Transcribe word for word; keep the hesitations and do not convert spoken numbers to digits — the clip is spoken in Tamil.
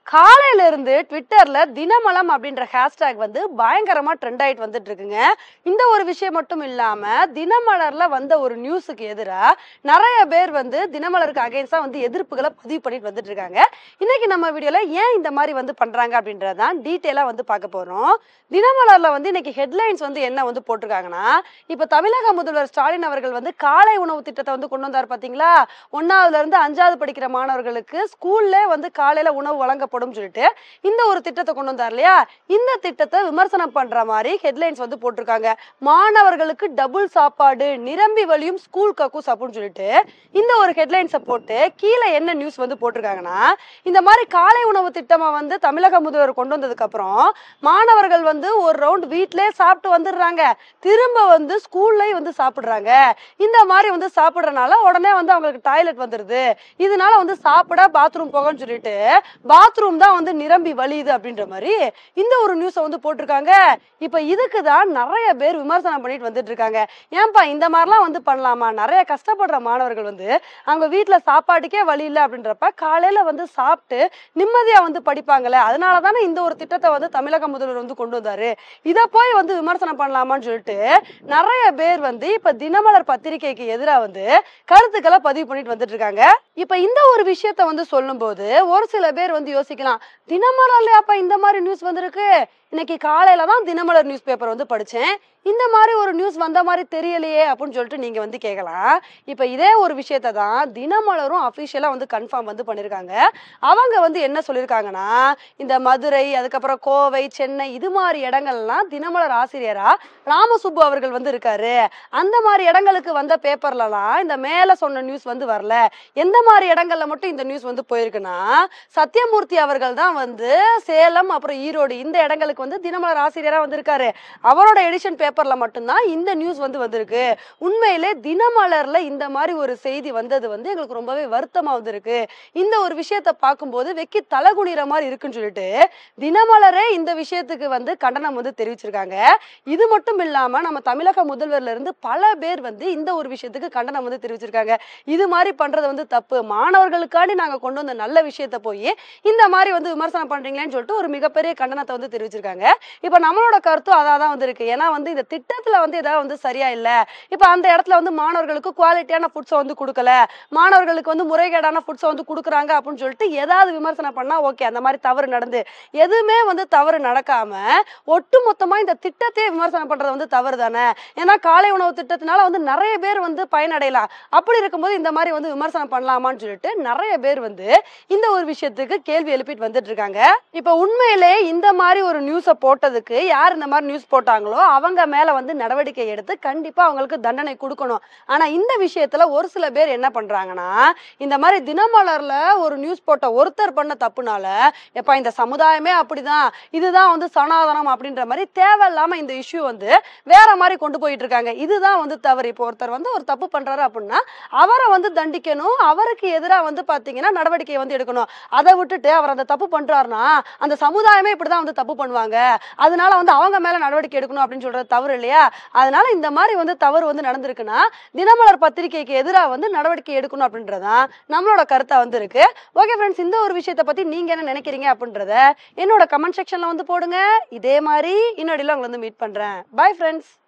காலையில இருந்து ட்விட்டர்ல தினமலம் அப்படின்ற ஹேஷ்டேக் வந்து பயங்கரமா ட்ரெண்ட் ஆயிட்டு வந்துட்டு இருக்குங்க. இந்த ஒரு விஷயம் மட்டும் இல்லாம தினமலர்ல வந்த ஒரு நியூஸுக்கு எதிரா நிறைய பேர் வந்து தினமலருக்கு அகைன்ஸ்டா வந்து எதிர்ப்புகளை பதிவு பண்ணிட்டு வந்துட்டு இருக்காங்க. இன்னைக்கு நம்ம வீடியோல ஏன் இந்த மாதிரி வந்து பண்றாங்க அப்படின்றதான் டீட்டெயிலா வந்து பார்க்க போறோம். தினமலர்ல வந்து இன்னைக்கு ஹெட்லைன்ஸ் வந்து என்ன வந்து போட்டிருக்காங்கன்னா, இப்ப தமிழக முதல்வர் ஸ்டாலின் அவர்கள் வந்து காலை உணவு திட்டத்தை வந்து கொண்டு வந்தார் பாத்தீங்களா. ஒன்னாவதுல இருந்து அஞ்சாவது படிக்கிற மாணவர்களுக்கு ஸ்கூல்ல வந்து காலையில உணவு வழங்கப்படும் சொல்லிட்டு இந்த ஒரு திட்டத்தை கொண்டு வந்தார் இல்லையா. இந்த திட்டத்தை விமர்சனம் பண்ற மாதிரி ஹெட்லைன்ஸ் வந்து போட்டிருக்காங்க. மாணவர்களுக்கு டபுள் சாப்பாடு, நிரம்பி வழியும் ஸ்கூல் கக்கூஸ் அப்படின்னு சொல்லிட்டு இந்த ஒரு ஹெட்லைன்ஸை போட்டு கீழே என்ன நியூஸ் வந்து போட்டிருக்காங்கன்னா, இந்த மாதிரி காலை உணவு திட்டமா வந்து தமிழக முதல்வர் கொண்டு வந்ததுக்கு அப்புறம் மாணவர்கள் வந்து ஒரு ரவுண்ட் வீட்டிலே சாப்பிட்டு வந்துடுறாங்க, திரும்ப வந்து ஸ்கூல்லையும் வந்து சாப்பிடுறாங்க. இந்த மாதிரி வந்து சாப்பிடுறதுனால உடனே வந்து அவங்களுக்கு டாய்லெட் வந்துருது, இதனால வந்து சாப்பிட பாத்ரூம் போகன்னு சொல்லிட்டு பாத்ரூம் தான் வந்து நிரம்பி வழியுது அப்படின்ற மாதிரி இந்த ஒரு நியூஸை வந்து போட்டிருக்காங்க. இப்ப இதுக்கு தான் நிறைய பேர் விமர்சனம் பண்ணிட்டு வந்துட்டு இருக்காங்க. ஏன்பா இந்த மாதிரிலாம் வந்து பண்ணலாமா? நிறைய கஷ்டப்படுற மாணவர்கள் வந்து அவங்க வீட்டுல சாப்பாட்டுக்கே வழி இல்லை அப்படின்றப்ப காலையில வந்து சாப்பிட்டு நிம்மதியா வந்து படிப்பாங்கல்ல, அதனாலதானே இந்த ஒரு திட்டத்தை வந்து தமிழக முதல்வர் வந்து கொண்டு வந்தாரு. இதை போய் வந்து விமர்சனம் பண்ணலாமான்னு சொல்லிட்டு நிறைய பேர் வந்து இப்ப தினமலர் பத்திரிகைக்கு எதிராக வந்து கருத்துக்களை பதிவு பண்ணிட்டு வந்துட்டு இருக்காங்க. இப்ப இந்த ஒரு விஷயத்த வந்து சொல்லும் போது ஒரு சில பேர் வந்து யோசிக்கலாம், தினமலர்லயாப்பா இந்த மாதிரி நியூஸ் வந்திருக்கு, இன்னைக்கு காலையில தான் தினமலர் நியூஸ் பேப்பர் வந்து படிச்சேன், இந்த மாதிரி ஒரு நியூஸ் வந்த மாதிரி தெரியலையே அப்படின்னு சொல்லிட்டு நீங்க வந்து கேட்கலாம். இப்ப இதே ஒரு விஷயத்த தான் தினமலரும் அபிஷியலா வந்து கன்ஃபார்ம் வந்து பண்ணிருக்காங்க. அவங்க வந்து என்ன சொல்லியிருக்காங்கன்னா, இந்த மதுரை, அதுக்கப்புறம் கோவை, சென்னை இது மாதிரி இடங்கள்லாம் தினமலர் ஆசிரியரா ராமசுப்பு அவர்கள் வந்து இருக்காரு. அந்த மாதிரி இடங்களுக்கு வந்த பேப்பர்லலாம் இந்த மேல சொன்ன நியூஸ் வந்து வரல. எந்த மாதிரி இடங்கள்ல மட்டும் இந்த நியூஸ் வந்து போயிருக்குன்னா, சத்தியமூர்த்தி அவர்கள் தான் வந்து சேலம் அப்புறம் ஈரோடு இந்த இடங்களுக்கு வந்து தினமலர் ஆசிரியரா வந்திருக்காரு. அவரோட எடிஷன் பேப்பர்ல மட்டும்தான் இந்த நியூஸ் வந்து வந்திருக்கு. உண்மையிலே தினமலர்ல இந்த மாதிரி ஒரு செய்தி வந்தது வந்து எங்களுக்கு ரொம்பவே வருத்தமா வந்திருக்கு. இந்த ஒரு விஷயத்தை பார்க்கும்போது வெக்கி தலகுனிற மாதிரி இருக்குன்னு சொல்லிட்டு தினமலரே இந்த விஷயத்துக்கு வந்து கண்டனம் வந்து தெரிவிச்சிருக்காங்க. இது மட்டும் இல்லாம நம்ம தமிழக முதல்வர்ல இருந்து பல பேர் வந்து இந்த ஒரு விஷயத்துக்கு கண்டனம் வந்து தெரிவிச்சிருக்காங்க. இது மாதிரி பண்றது வந்து தப்பு, மாணவர்களுக்காண்டி நாங்க கொண்டு வந்த நல்ல விஷயத்தை போய் இந்த மாதிரி வந்து விமர்சனம் பண்றீங்களேன்னு சொல்லிட்டு ஒரு மிகப்பெரிய கண்டனத்தை வந்து தெரிவிச்சிருக்காங்க. இப்ப நம்மளோட கருத்தும் அதான் வந்து இருக்கு. ஏன்னா வந்து இந்த திட்டத்துல வந்து ஏதாவது வந்து சரியா இல்ல, இப்ப அந்த இடத்துல வந்து மாணவர்களுக்கு குவாலிட்டியான ஃபுட்ஸை வந்து கொடுக்கல, மாணவர்களுக்கு வந்து முறைகேடான ஃபுட்ஸை வந்து கொடுக்குறாங்க அப்படின்னு சொல்லிட்டு ஏதாவது விமர்சனம் பண்ணா ஓகே, அந்த மாதிரி தவறு நடந்து எதுவுமே வந்து தவறு நடக்காம ஒட்டு மொத்தமா இந்த திட்டத்தையே விமர்சனம் பண்றது வந்து தவறு தானே. ஏன்னா காலை உணவு திட்டத்தினால வந்து நிறைய பேர் வந்து பயனடையலாம். அப்படி இருக்கும்போது இந்த மாதிரி வந்து விமர்சனம் பண்ணலாமான்னு சொல்லிட்டு நிறைய பேர் வந்து இந்த ஒரு விஷயத்துக்கு கேள்வி எழுப்பிட்டு வந்துட்டு இருக்காங்க. இப்ப உண்மையிலே இந்த மாதிரி ஒரு நியூஸை போட்டதுக்கு யார் இந்த மாதிரி நியூஸ் போட்டாங்களோ அவங்க மேல வந்து நடவடிக்கை எடுத்து கண்டிப்பா அவங்களுக்கு தண்டனை கொடுக்கணும். ஆனா இந்த விஷயத்துல ஒரு சில பேர் என்ன பண்றாங்கன்னா, இந்த மாதிரி தினமலர்ல ஒரு நியூஸ் போட்ட ஒருத்தர் பண்ண தப்புனால எப்ப இந்த சமுதாயமே அப்படிதான், இதுதான் வந்து சனாதனம் அப்படின்ற மாதிரி தேவையில்லாம இந்த இஷ்யூ வந்து வேற மாதிரி கொண்டு போயிட்டு இருக்காங்க. இதுதான் வந்து தவறு. இப்போ ஒருத்தர் வந்து ஒரு தப்பு பண்றாரு அப்படின்னா அவரை வந்து தண்டிக்கணும், அவருக்கு எதிராக வந்து பாத்தீங்கன்னா நடவடிக்கை வந்து எடுக்கணும். அதை விட்டுட்டு அவர் அந்த தப்பு பண்றாருன்னா அந்த சமுதாயமே இப்படிதான் வந்து தப்பு பண்ணுவாங்க, அதனால வந்து அவங்க மேல நடவடிக்கை எடுக்கணும் அப்படின்னு சொல்றது தவறு இல்லையா. அதனால இந்த மாதிரி வந்து தவறு வந்து நடந்திருக்குன்னா தினமலர் பத்திரிகைக்கு எதிராக வந்து நடவடிக்கை எடுக்கணும் அப்படின்றதான் நம்மளோட கருத்தா வந்து இருக்கு. ஓகே ஃப்ரெண்ட்ஸ், இந்த ஒரு விஷயத்தை பத்தி நீங்க என்ன நினைக்கிறீங்க அப்படின்றத என்னோட கமெண்ட் செக்ஷன்ல வந்து போடுங்க. இதே மாதிரி இன்னொடியில உங்களை வந்து மீட் பண்றேன். Bye friends.